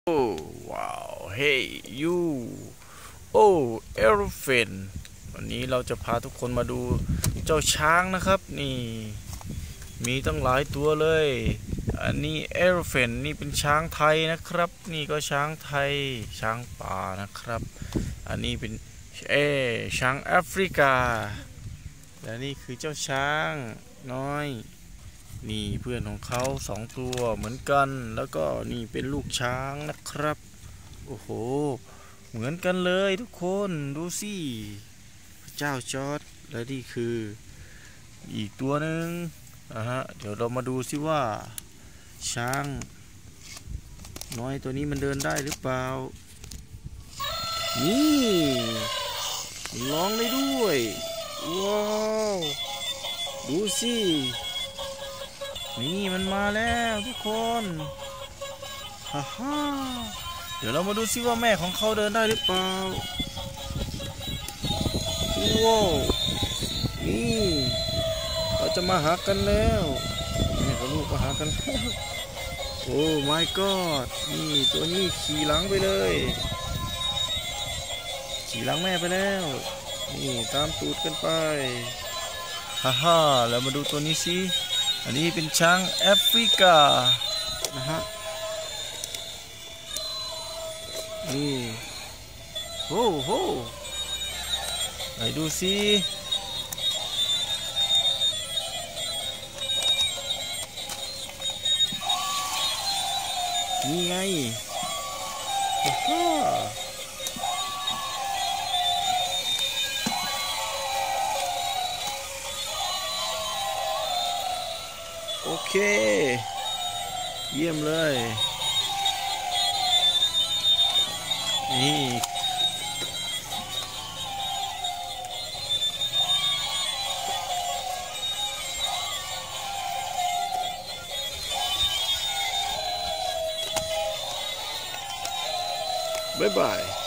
โอ้ว้าวเฮ้ยยูโอ้เอลเฟนวันนี้เราจะพาทุกคนมาดูเจ้าช้างนะครับนี่มีตั้งหลายตัวเลยอันนี้เอลเฟนนี่เป็นช้างไทยนะครับนี่ก็ช้างไทยช้างป่านะครับอันนี้เป็นช้างแอฟริกาและนี่คือเจ้าช้างน้อยนี่เพื่อนของเขา2 ตัวเหมือนกันแล้วก็นี่เป็นลูกช้างนะครับโอ้โหเหมือนกันเลยทุกคนดูสิพระเจ้าจอร์จและนี่คืออีกตัวหนึ่งเดี๋ยวเรามาดูสิว่าช้างน้อยตัวนี้มันเดินได้หรือเปล่านี่ร้องได้ด้วยว้าวดูสินี่มันมาแล้วทุกคนฮ่าฮ่าเดี๋ยวเรามาดูซิว่าแม่ของเขาเดินได้หรือเปล่าว้าวนี่เราจะมาหากันแล้วแม่กับลูกมาหากันแล้วโอ้ my god นี่ตัวนี้ขี่หลังไปเลยขี่หลังแม่ไปแล้วนี่ตามตูดกันไปฮ่าฮ่าแล้วมาดูตัวนี้สิอันนี้เป็นช้างแอฟริกานะฮะนี่โอ้โหไหนดูสินี่ไงโอเคเยี่ยมเลยนี่บ๊ายบาย